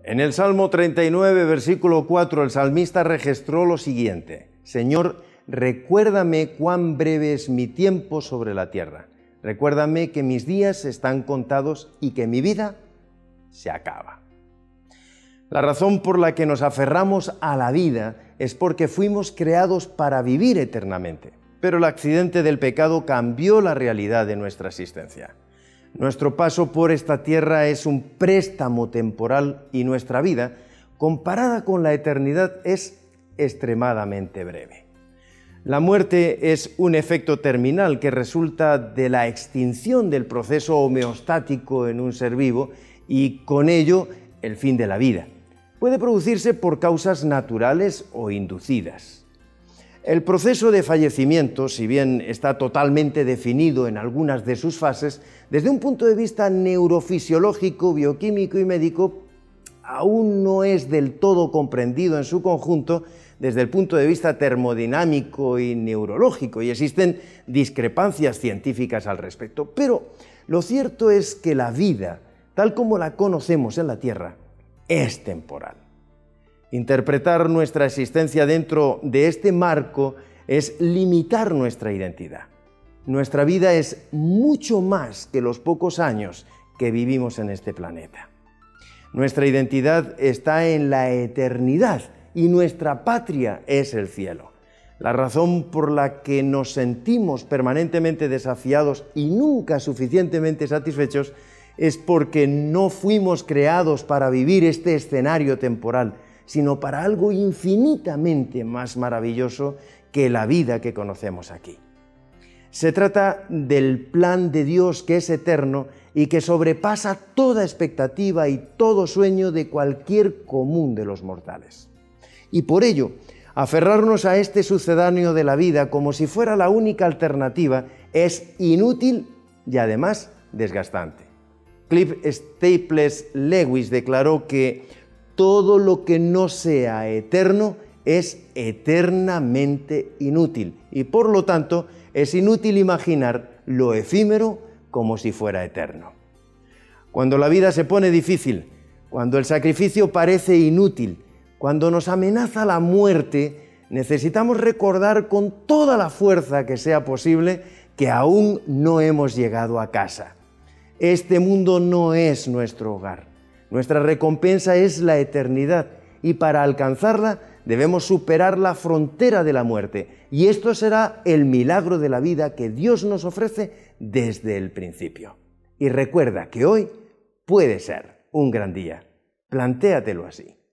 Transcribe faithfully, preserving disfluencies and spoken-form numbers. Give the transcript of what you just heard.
En el Salmo treinta y nueve, versículo cuatro, el salmista registró lo siguiente: Señor, recuérdame cuán breve es mi tiempo sobre la tierra. Recuérdame que mis días están contados y que mi vida se acaba. La razón por la que nos aferramos a la vida es porque fuimos creados para vivir eternamente, pero el accidente del pecado cambió la realidad de nuestra existencia. Nuestro paso por esta tierra es un préstamo temporal y nuestra vida, comparada con la eternidad, es extremadamente breve. La muerte es un efecto terminal que resulta de la extinción del proceso homeostático en un ser vivo y con ello el fin de la vida. Puede producirse por causas naturales o inducidas. El proceso de fallecimiento, si bien está totalmente definido en algunas de sus fases, desde un punto de vista neurofisiológico, bioquímico y médico, aún no es del todo comprendido en su conjunto desde el punto de vista termodinámico y neurológico, y existen discrepancias científicas al respecto. Pero lo cierto es que la vida, tal como la conocemos en la Tierra, es temporal. Interpretar nuestra existencia dentro de este marco es limitar nuestra identidad. Nuestra vida es mucho más que los pocos años que vivimos en este planeta. Nuestra identidad está en la eternidad y nuestra patria es el cielo. La razón por la que nos sentimos permanentemente desafiados y nunca suficientemente satisfechos es porque no fuimos creados para vivir este escenario temporal, sino para algo infinitamente más maravilloso que la vida que conocemos aquí. Se trata del plan de Dios que es eterno y que sobrepasa toda expectativa y todo sueño de cualquier común de los mortales. Y por ello, aferrarnos a este sucedáneo de la vida como si fuera la única alternativa es inútil y además desgastante. Cliff Staples Lewis declaró que todo lo que no sea eterno es eternamente inútil y por lo tanto es inútil imaginar lo efímero como si fuera eterno. Cuando la vida se pone difícil, cuando el sacrificio parece inútil, cuando nos amenaza la muerte, necesitamos recordar con toda la fuerza que sea posible que aún no hemos llegado a casa. Este mundo no es nuestro hogar. Nuestra recompensa es la eternidad y para alcanzarla debemos superar la frontera de la muerte. Y esto será el milagro de la vida que Dios nos ofrece desde el principio. Y recuerda que hoy puede ser un gran día. Plantéatelo así.